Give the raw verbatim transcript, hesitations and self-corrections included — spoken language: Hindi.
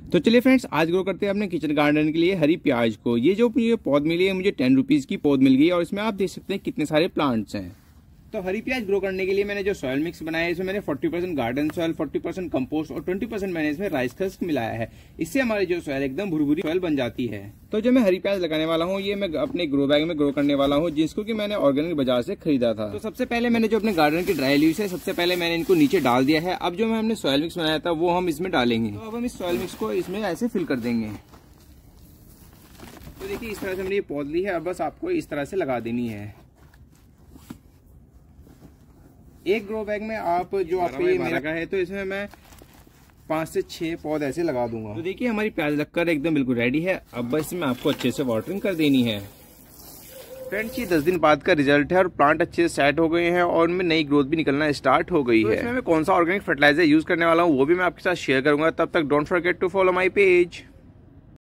तो चलिए फ्रेंड्स, आज ग्रो करते हैं अपने किचन गार्डन के लिए हरी प्याज को। ये जो मुझे पौध मिली है, मुझे टेन रुपीज़ की पौध मिल गई और इसमें आप देख सकते हैं कितने सारे प्लांट्स हैं। तो हरी प्याज ग्रो करने के लिए मैंने जो सॉयल मिक्स बनाया है, इसमें मैंने चालीस परसेंट गार्डन सॉयल, चालीस परसेंट कंपोस्ट और बीस परसेंट मैंने इसमें राइस हस्क मिलाया है। इससे हमारी जो सॉयल एकदम भुरभुरी सॉयल बन जाती है। तो जो मैं हरी प्याज लगाने वाला हूँ, ये मैं अपने ग्रो बैग में ग्रो करने वाला हूँ, जिसको कि मैंने ऑर्गेनिक बाजार से खरीदा था। तो सबसे पहले मैंने जो अपने गार्डन की ड्राई लीव्स है, सबसे पहले मैंने इनको नीचे डाल दिया है। अब जो हमने सॉयल मिक्स बनाया था वो हम इसमें डालेंगे। तो अब हम इस सॉयल मिक्स को इसमें ऐसे फिल कर देंगे। तो देखिए, इस तरह से हमने ये पौध ली है। अब बस आपको इस तरह से लगा देनी है। एक ग्रो बैग में आप जो आपको ये लगा है, तो इसमें मैं पाँच से छह पौध ऐसे लगा दूंगा। तो देखिए, हमारी प्याज लगकर एकदम बिल्कुल रेडी है। अब बस इसमें आपको अच्छे से वाटरिंग कर देनी है। फ्रेंड्स, ये दस दिन बाद का रिजल्ट है और प्लांट अच्छे से सेट हो गए हैं और उनमें नई ग्रोथ भी निकलना स्टार्ट हो गई तो है। इसमें मैं कौन सा ऑर्गेनिक फर्टिलाइजर यूज करने वाला हूँ वो भी मैं आपके साथ शेयर करूंगा। तब तक don't forget to follow my page.